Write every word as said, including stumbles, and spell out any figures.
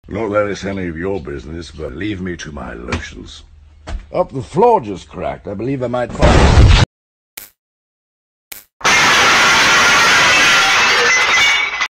Not that it's any of your business, but leave me to my lotions. Up the floor just cracked. I believe I might find...